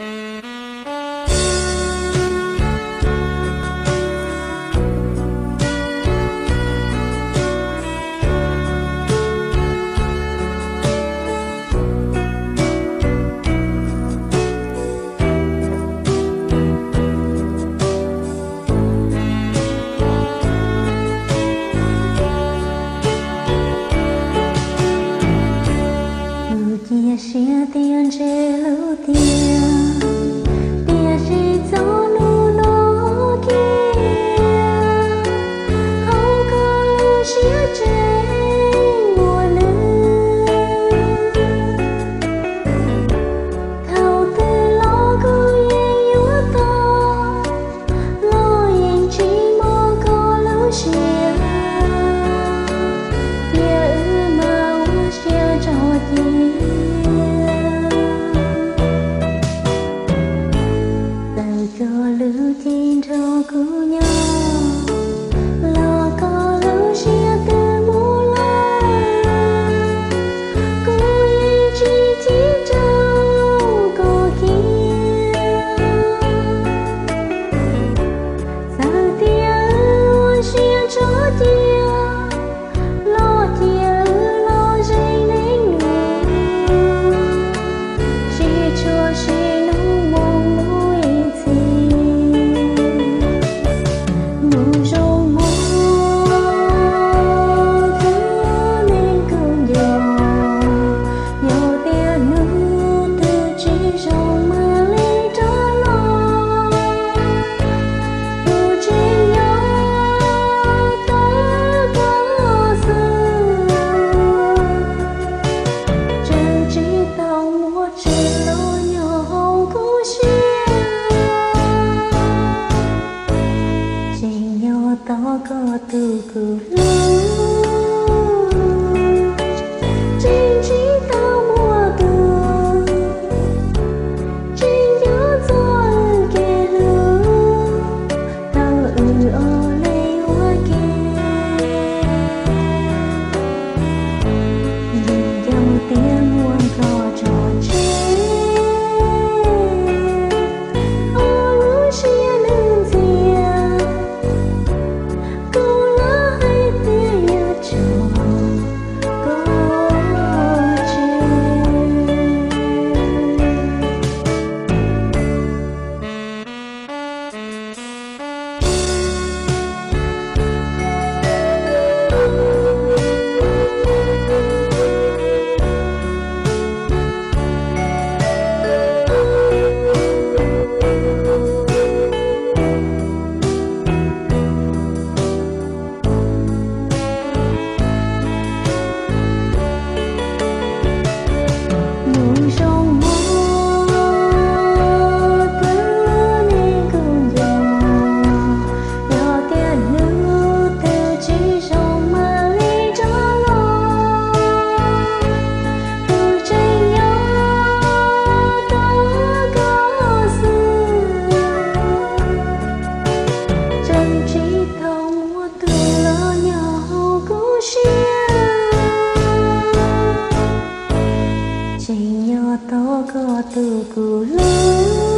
chia sẻ tiền chế lưu tiền tiền chế gió nu nó kia không có lưu sẻ chế mùa lư thâu tư lo cứ yên yếu to lo yên chỉ mong có lưu sẻ kia mà uống sẻ cho tiền lưu tin cho cô nhau lo có lưu chia từ mùa lan cô yên chỉ chỉ trâu cô kia sao tia chia cho tia lo dây nên người chia cho chia nụ mong mũi tao có từ từ chính chỉ tao mua từ chính nhớ gió kề lưu tao ở lấy hoa kề nhìn dòng tiếng muôn cò trò chơi ôi chia lưng dìa tao có từ từ lớn